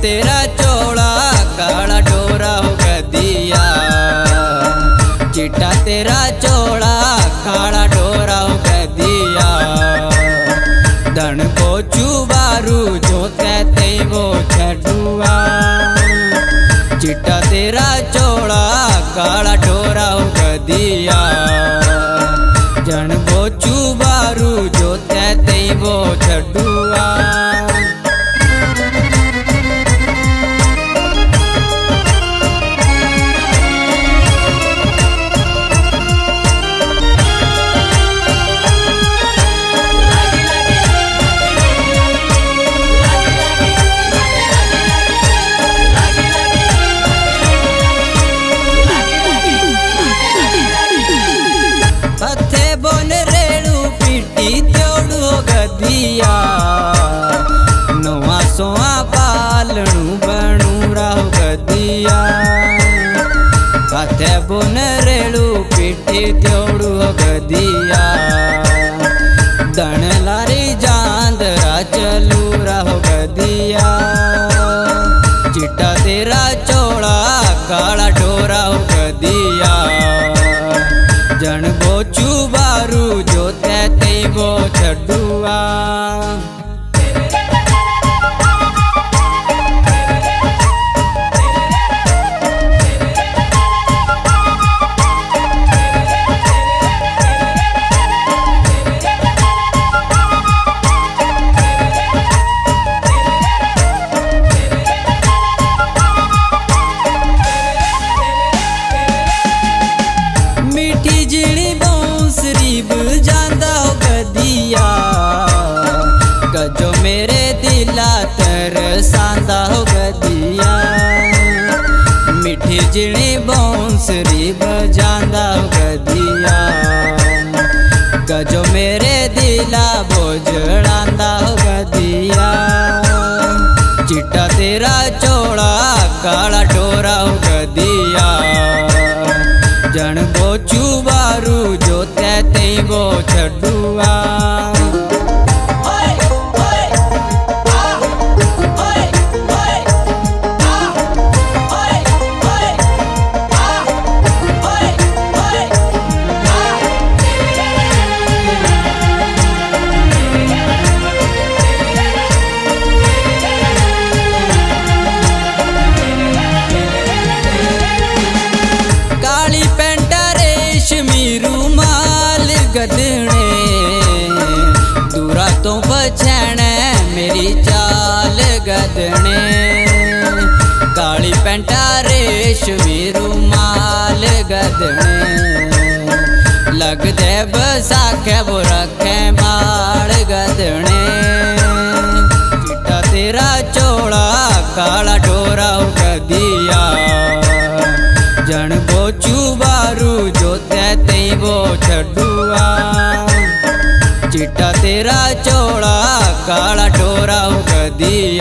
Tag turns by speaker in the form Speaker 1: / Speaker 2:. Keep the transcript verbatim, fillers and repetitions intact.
Speaker 1: तेरा चोला काला डोरा हो गदिया, चिट्टा तेरा चोला काला डोरा हो गदिया। धन को चुबारू जो कहते वो छडुआ, चिट्टा तेरा चोला काला डोरा हो गदिया। जन वो चुबारू जो कहते वो छडुआ। नवा सोआ पालनू बनू राहु गदिया, हाथे बुन रेड़ू पीटी त्योड़ू गदिया। दन लारी जांदरा चलू राहु गदिया, चिट्टा तेरा चोला काला डोरा हो गदिया। जन वो चुबारू जो कहते वो छडुआ। मीठी जिणी बांसुरी बजांदा हो गदिया, गजो मेरे दिला तरसांदा हो गदिया। मीठी जिणी बांसुरी बजांदा हो गदिया, गजो मेरे दिला बोझड़ांदा हो गदिया। चिट्टा तेरा चोला काला डोरा हो गदिया, जन वो चुबारू जो कहते वो छडुआ। गदने दूरा तो बचैन मेरी चाल गदने, काली पैंटा रेशमी रूमाल गदने। लगदे बसाखे वो रखे माल गदने, चिट्टा तेरा चोला काला डोरा हो गदिया। जन वो चुबारू जो कहते वो छडुआ, चिट्टा तेरा चोला काला डोरा हो गदिया।